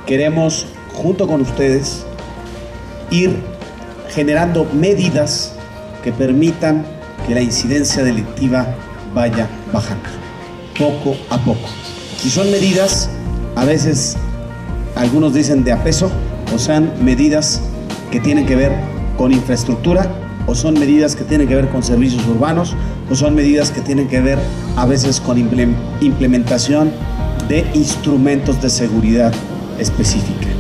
queremos, junto con ustedes, ir generando medidas que permitan que la incidencia delictiva vaya bajando, poco a poco. Y son medidas, a veces, algunos dicen de a peso, o sean medidas que tienen que ver con infraestructura, o son medidas que tienen que ver con servicios urbanos, o son medidas que tienen que ver a veces con implementación de instrumentos de seguridad específica.